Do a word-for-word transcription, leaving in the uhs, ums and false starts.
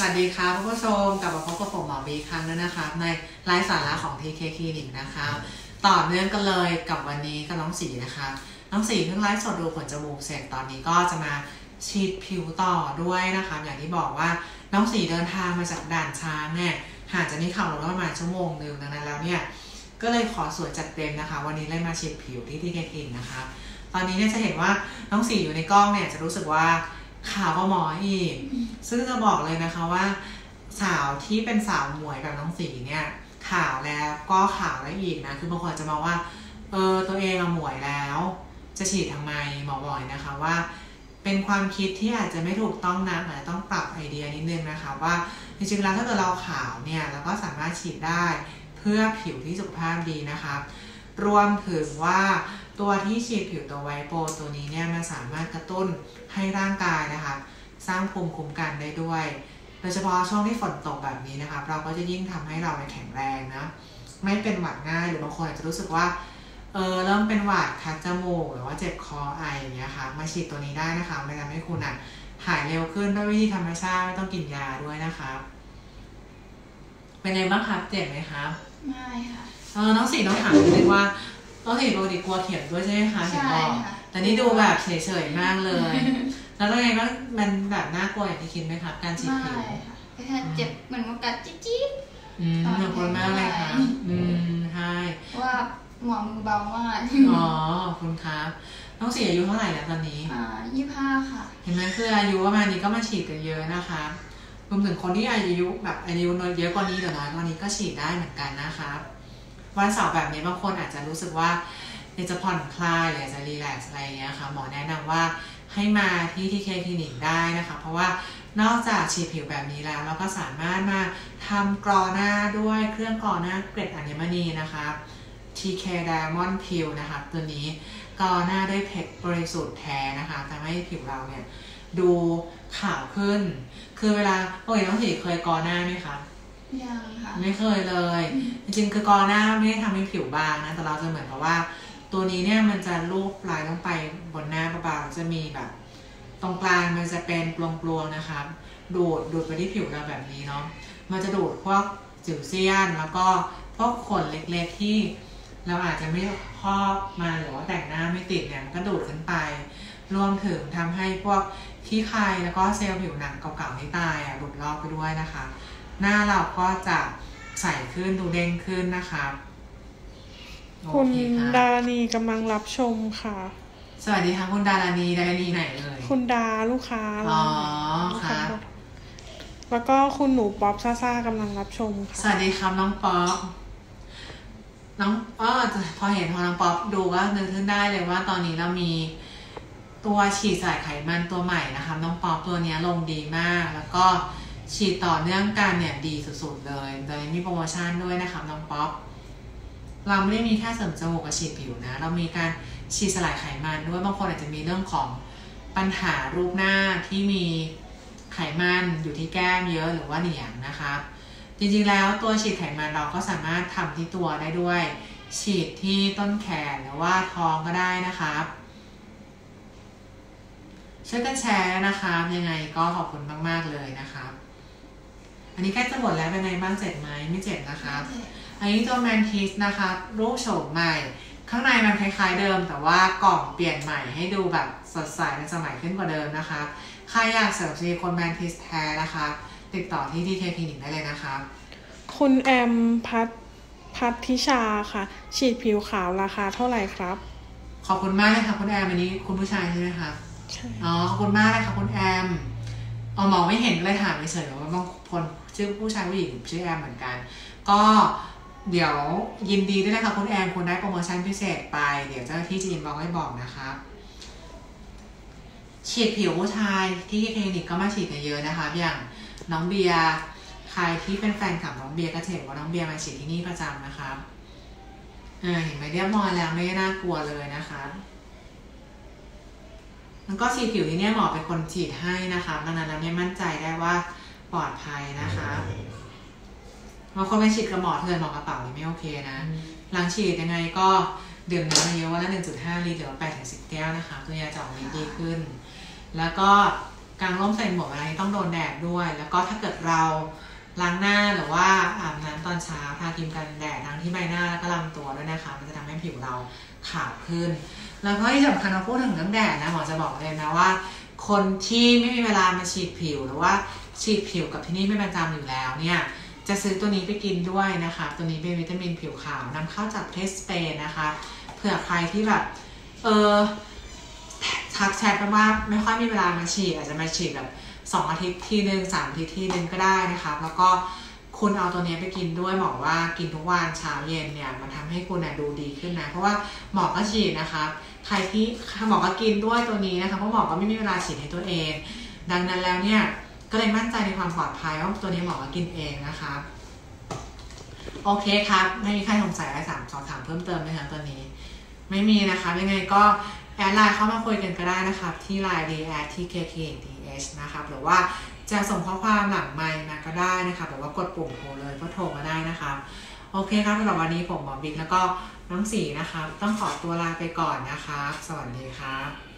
วัสดีค่ะคุณผู้ชมกลับมาพบกับผมหมอบีครั้งนึงนะคะในไลฟ์สาระของ ที เค Clinic นะคะต่อเนื่องกันเลยกับวันนี้กับน้องสีนะคะน้องสีเพิ่งไลฟ์สดดูขนจมูกเสร็จตอนนี้ก็จะมาฉีดผิวต่อด้วยนะคะอย่างที่บอกว่าน้องสีเดินทางมาจากด่านช้างเนี่ยห่างจากนี้ขับรถประมาณชั่วโมงนึงดังนั้นแล้วเนี่ยก็เลยขอสวยจัดเต็มนะคะวันนี้เลยมาฉีดผิวที่ ที เค Clinic นะคะตอนนี้เนี่ยจะเห็นว่าน้องสีอยู่ในกล้องเนี่ยจะรู้สึกว่าขาวกว่าหมออีกซึ่งจะบอกเลยนะคะว่าสาวที่เป็นสาวหมวยแบบน้องสีเนี่ยขาวแล้วก็ขาวได้อีกนะคือบางคนจะมองว่าเออตัวเองอะหมวยแล้วจะฉีดทำไมหมอบอกนะคะว่าเป็นความคิดที่อาจจะไม่ถูกต้องนะอาจจะต้องปรับไอเดียนิดนึงนะคะว่าจริงๆแล้วถ้าเกิดเราขาวเนี่ยเราก็สามารถฉีดได้เพื่อผิวที่สุขภาพดีนะคะรวมถึงว่าตัวที่ฉีดผิวตัวไวโปรตัวนี้เนี่ยมันสามารถกระตุ้นให้ร่างกายนะคะสร้างภูมิคุ้มกันได้ด้วยโดยเฉพาะช่วงที่ฝนตกแบบนี้นะคะเราก็จะยิ่งทำให้เราแข็งแรงนะไม่เป็นหวัดง่ายหรือบางคนอาจจะรู้สึกว่าเออเริ่มเป็นหวัดคัดจมูกหรือว่าเจ็บคอไออย่างเงี้ยค่ะมาฉีดตัวนี้ได้นะคะมันจะทำให้คุณอ่ะหายเร็วขึ้นด้วยวิธีธรรมชาติไม่ต้องกินยาด้วยนะคะเป็นไงบ้างครับเจ็บไหมครับไม่ค่ะเออน้องสีน้องถามนิดนึงว่าน้องสีปกติกลัวเข็มด้วยใช่ไหมคะเห็นบอกแต่นี่ดูแบบเฉยๆมากเลยแล้วเป็นไงบ้างมันแบบน่ากลัวอย่างที่คิดไหมครับการฉีดผิวไม่ค่ะแค่เจ็บเหมือนมันกัดจี๊ดๆอืมน่ากลัวมากเลยค่ะอืมใช่ว่าหมอมือเบามากอ๋อคุณครับน้องสีอายุเท่าไหร่แล้วตอนนี้อ่ายี่สิบห้าค่ะเห็นไหมคืออายุประมาณนี้ก็มาฉีดกันเยอะนะคะรวมถึงคนที่อายุแบบอายุน้อยเยอะกว่านี้หรือน้อยกว่านี้ก็ฉีดได้เหมือนกันนะคะวันเสาร์แบบนี้บางคนอาจจะรู้สึกว่าอยากจะผ่อนคลายหรือจะรีแลกซ์อะไรเงี้ยค่ะหมอแนะนำว่าให้มาที่ ที เค Clinic ได้นะคะเพราะว่านอกจากฉีดผิวแบบนี้แล้วเราก็สามารถมาทำกรอหน้าด้วยเครื่องกรอหน้าเกล็ดอัญมณีนะคะ ที เค Diamond Peel นะคะตัวนี้กรอหน้าด้วยเพชรบริสุทธิ์แท้นะคะทำให้ผิวเราเนี่ยดูขาวขึ้นคือเวลาปกติน้องสีเคยกรอหน้าไหมคะยังค่ะไม่เคยเลยจริงๆคือกรอหน้าไม่ได้ทำให้ผิวบางนะแต่เราจะเหมือนกับว่าตัวนี้เนี่ยมันจะลูบลายลงไปบนหน้าเบาๆจะมีแบบตรงกลางมันจะเป็นปลวงๆนะคะดูดดูดไปที่ผิวเราแบบนี้เนาะมันจะดูดพวกสิวเซียนแล้วก็พวกขนเล็กๆที่เราอาจจะไม่ครอบมาหรือว่าแต่งหน้าไม่ติดเนี่ยมันก็ดูดขึ้นไปรวมถึงทำให้พวกขี้ใครแล้วก็เซลล์ผิวหนังเก่าๆที่ตายอ่ะหลุดลอกไปด้วยนะคะหน้าเราก็จะใสขึ้นดูเด้งขึ้นนะคะคุณดารานีกำลังรับชมค่ะสวัสดีค่ะคุณดารานีดารานีไหนเอ่ยคุณดาลูกค้าอ๋อค่ะแล้วก็คุณหนูป๊อปซ่าซ่ากำลังรับชมค่ะสวัสดีครับน้องป๊อปน้องอ๋อพอเห็นพอน้องป๊อปดูก็นึกขึ้นได้เลยว่าตอนนี้เรามีตัวฉีดสลายไขมันตัวใหม่นะคะน้องป๊อปตัวนี้ลงดีมากแล้วก็ฉีดต่อเนื่องกันเนี่ยดีสุดๆเลยโดยมีโปรโมชั่นด้วยนะคะน้องป๊อปเราไม่ได้มีแค่เสริมจมูกกับฉีดผิวนะเรามีการฉีดสลายไขมันด้วยบางคนอาจจะมีเรื่องของปัญหารูปหน้าที่มีไขมันอยู่ที่แก้มเยอะหรือว่าเหนียงนะคะจริงๆแล้วตัวฉีดไขมันเราก็สามารถทำที่ตัวได้ด้วยฉีดที่ต้นแขนหรือว่าท้องก็ได้นะคะช่วยกันแชร์นะคะยังไงก็ขอบคุณมากๆเลยนะคะอันนี้ใกล้จะหมดแล้วเป็นไงบ้างเจ็บไหมไม่เจ็บนะคะอันนี้ตัวแมนทิสนะคะรูปโฉมใหม่ข้างในมันคล้ายๆเดิมแต่ว่ากล่องเปลี่ยนใหม่ให้ดูแบบสดใสในสมัยขึ้นกว่าเดิมนะคะใครอยากเสริมซิลิโคนแมนทิสแท้นะคะติดต่อที่ ที เค Clinic ได้เลยนะคะคุณแอมพัทพัทธิชาค่ะฉีดผิวขาวราคาเท่าไหร่ครับขอบคุณมากเลยค่ะคุณแอมอันนี้คุณผู้ชายใช่ไหมคะใช่อ๋อขอบคุณมากเลยค่ะคุณแอมเอามองไม่เห็นเลยถามเฉยๆว่าบางคนชื่อผู้ชายผู้หญิงชื่อแอมเหมือนกันก็เดี๋ยวยินดีด้วยนะคะคุณแอมคุณได้โปรโมชั่นพิเศษไปเดี๋ยวเจ้าหน้าที่จะอินบ็อกซ์ให้บอกนะคะฉีดผิวผู้ชายที่คลินิกก็มาฉีดกันเยอะนะคะอย่างน้องเบียร์ใครที่เป็นแฟนคลับน้องเบียร์ก็เห็นว่าน้องเบียร์มาฉีดที่นี่ประจำนะคะอ่าเห็นไหมเรียบร้อยแล้วไม่น่ากลัวเลยนะคะแล้วก็ฉีดผิวที่นี่หมอเป็นคนฉีดให้นะคะดังนั้นแล้วเนี่ยมั่นใจได้ว่าปลอดภัยนะคะบางคนไปฉีดกับหมอเถื่อนหมอกระเป๋านี่ไม่โอเคนะหลังฉีดยังไงก็ดื่มน้ำเยอะวันละ หนึ่งจุดห้า ลิตรหรือว่า แปดถึงสิบ แก้วนะคะตัวยาจะออกฤทธิ์ดีขึ้นแล้วก็กางร่มใส่หมวกอะไรต้องโดนแดดด้วยแล้วก็ถ้าเกิดเราล้างหน้าหรือว่าอาบน้ำตอนเช้าทาครีมกันแดดทั้งที่ใบหน้าแล้วก็ลำตัวด้วยนะคะมันจะทำให้ผิวเราขาวขึ้นแล้วก็ที่สำคัญเราพูดถึงเรื่องแดดนะหมอจะบอกเลยนะว่าคนที่ไม่มีเวลามาฉีดผิวหรือว่าฉีดผิวกับที่นี่ไม่ประจำอยู่แล้วเนี่ยจะซื้อตัวนี้ไปกินด้วยนะคะตัวนี้เป็นวิตามินผิวขาวนำเข้าจากประเทศสเปนนะคะเผื่อใครที่แบบเออทักแชทกันว่าไม่ค่อยมีเวลามาฉีดอาจจะมาฉีดแบบสองอาทิตย์ทีนึงสามอาทิตย์ทีนึงก็ได้นะคะแล้วก็คุณเอาตัวนี้ไปกินด้วยหมอว่ากินทุกวันเช้าเย็นเนี่ยมันทำให้คุณดูดีขึ้นนะเพราะว่าหมอก็ฉีดนะคะใครที่หมอก็กินด้วยตัวนี้นะคะเพราะหมอก็ไม่มีเวลาฉีดให้ตัวเองดังนั้นแล้วเนี่ยก็เลยมั่นใจในความปลอดภัยว่าตัวนี้หมอก็กินเองนะคะโอเคครับไม่มีใครสงสัยอะไรสามสอบถามเพิ่มเติมไหมคะตัวนี้ไม่มีนะคะยังไงก็แอดไลน์เข้ามาคุยกันก็ได้นะครับที่ ไลน์ ดี แอท ที เค เค ที เอช นะครับหรือว่าจะส่งข้อความหลังไมค์มาก็ได้นะคะหรือว่ากดปุ่มโทรเลยก็โทรมาได้นะคะโอเคครับสำหรับวันนี้ผมหมอบิ๊กแล้วก็น้องสีนะคะต้องขอตัวลาไปก่อนนะคะสวัสดีครับ